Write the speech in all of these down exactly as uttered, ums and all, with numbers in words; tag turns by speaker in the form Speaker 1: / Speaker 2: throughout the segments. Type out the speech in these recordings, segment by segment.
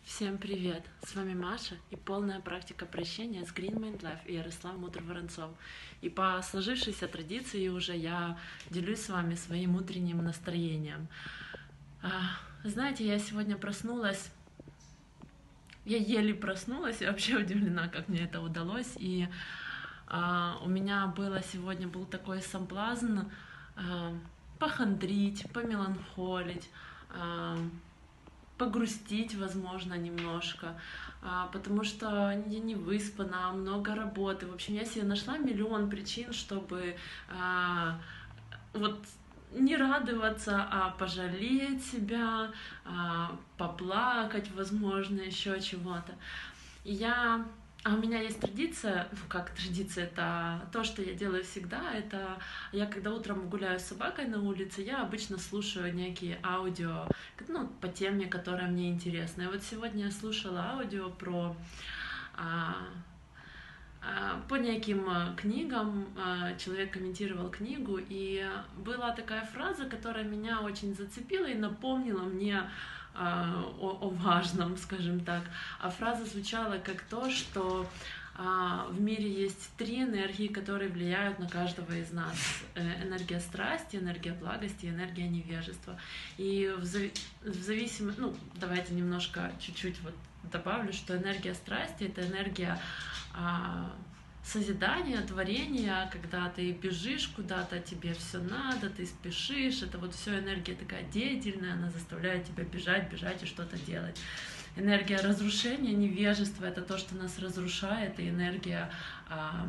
Speaker 1: Всем привет! С вами Маша и полная практика прощения с Green Mind Life и Ярослав Мудр-Воронцов. И по сложившейся традиции уже я делюсь с вами своим утренним настроением. Знаете, я сегодня проснулась, я еле проснулась, я вообще удивлена, как мне это удалось. И а, у меня было сегодня был такой соблазн а, похандрить, помеланхолить, а, погрустить, возможно, немножко, потому что я не выспана, много работы. В общем, я себе нашла миллион причин, чтобы а, вот не радоваться, а пожалеть себя, а, поплакать, возможно, еще чего-то. И я А у меня есть традиция, ну как традиция, это то, что я делаю всегда, это я когда утром гуляю с собакой на улице, я обычно слушаю некие аудио, ну, по теме, которая мне интересна. И вот сегодня я слушала аудио про а, а, по неким книгам, а, человек комментировал книгу, и была такая фраза, которая меня очень зацепила и напомнила мне О, о важном, скажем так. А фраза звучала как то, что а, в мире есть три энергии, которые влияют на каждого из нас. Энергия страсти, энергия благости, энергия невежества. И в, зави в зависимости, ну, давайте немножко, чуть-чуть вот добавлю, что энергия страсти — это энергия а, созидание, творение, когда ты бежишь куда-то, тебе все надо, ты спешишь, это вот все энергия такая деятельная, она заставляет тебя бежать, бежать и что-то делать. Энергия разрушения, невежества — это то, что нас разрушает, и энергия а,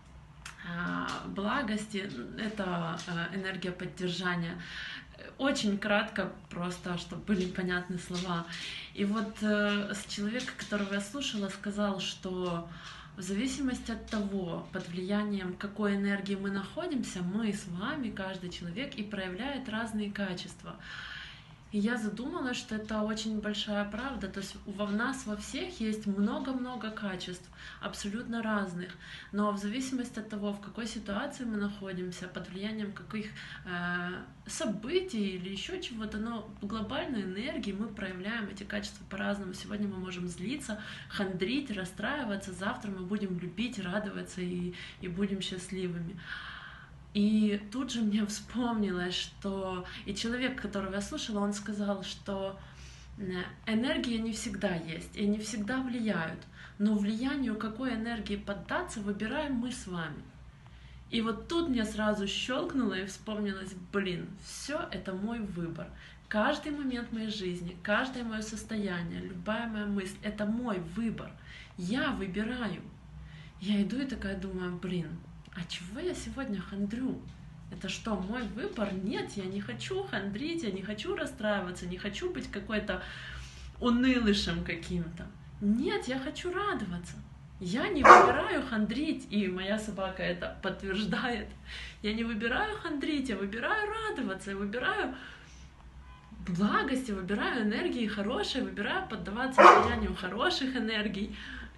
Speaker 1: а, благости — это а, энергия поддержания. Очень кратко, просто, чтобы были понятны слова. И вот э, человек, которого я слушала, сказал, что в зависимости от того, под влиянием какой энергии мы находимся, мы с вами, каждый человек, и проявляет разные качества. И я задумалась, что это очень большая правда. То есть во нас во всех есть много-много качеств, абсолютно разных. Но в зависимости от того, в какой ситуации мы находимся, под влиянием каких э, событий или еще чего-то, но в глобальной энергии мы проявляем эти качества по-разному. Сегодня мы можем злиться, хандрить, расстраиваться. Завтра мы будем любить, радоваться и, и будем счастливыми. И тут же мне вспомнилось, что и человек, которого я слушала, он сказал, что энергии не всегда есть, и не всегда влияют, но влиянию какой энергии поддаться выбираем мы с вами. И вот тут мне сразу щелкнуло и вспомнилось, блин, все это мой выбор. Каждый момент моей жизни, каждое мое состояние, любая моя мысль — это мой выбор. Я выбираю. Я иду и такая думаю, блин, а чего я сегодня хандрю? Это что, мой выбор? Нет, я не хочу хандрить, я не хочу расстраиваться, не хочу быть какой-то унылышем каким-то. Нет, я хочу радоваться. Я не выбираю хандрить, и моя собака это подтверждает. Я не выбираю хандрить, я выбираю радоваться, я выбираю благость, я выбираю энергии хорошие, выбираю поддаваться влиянию хороших энергий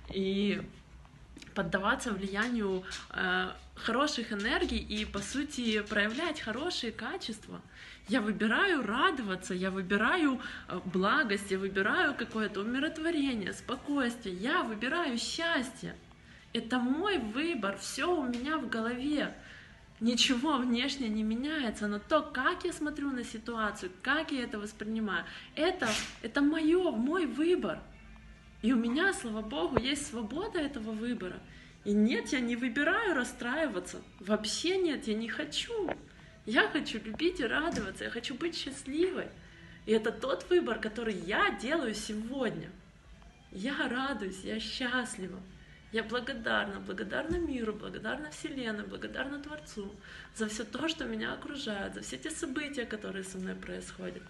Speaker 1: и поддаваться влиянию э, хороших энергий и, по сути, проявлять хорошие качества. Я выбираю радоваться, я выбираю э, благость, я выбираю какое-то умиротворение, спокойствие, я выбираю счастье. Это мой выбор, все у меня в голове. Ничего внешне не меняется, но то, как я смотрю на ситуацию, как я это воспринимаю, это, это мое, мой выбор. И у меня, слава Богу, есть свобода этого выбора. И нет, я не выбираю расстраиваться. Вообще нет, я не хочу. Я хочу любить и радоваться, я хочу быть счастливой. И это тот выбор, который я делаю сегодня. Я радуюсь, я счастлива. Я благодарна, благодарна миру, благодарна Вселенной, благодарна Творцу за все то, что меня окружает, за все те события, которые со мной происходят.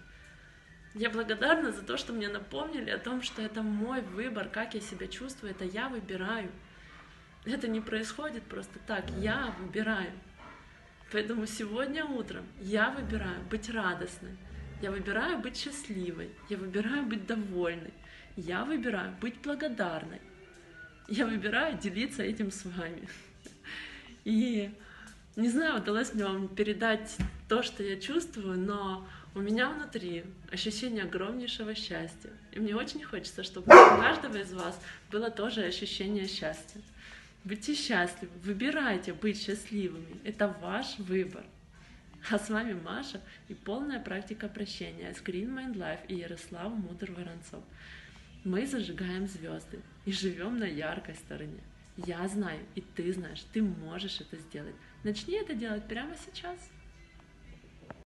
Speaker 1: Я благодарна за то, что мне напомнили о том, что это мой выбор, как я себя чувствую, это я выбираю. Это не происходит просто так, я выбираю. Поэтому сегодня утром я выбираю быть радостной, я выбираю быть счастливой, я выбираю быть довольной, я выбираю быть благодарной, я выбираю делиться этим с вами. И не знаю, удалось мне вам передать то, что я чувствую, но У меня внутри ощущение огромнейшего счастья. И мне очень хочется, чтобы у каждого из вас было тоже ощущение счастья. Будьте счастливы, выбирайте быть счастливыми. Это ваш выбор. А с вами Маша и полная практика прощения с Green Mind Life и Ярослав Мудр-Воронцов. Мы зажигаем звезды и живем на яркой стороне. Я знаю, и ты знаешь, ты можешь это сделать. Начни это делать прямо сейчас.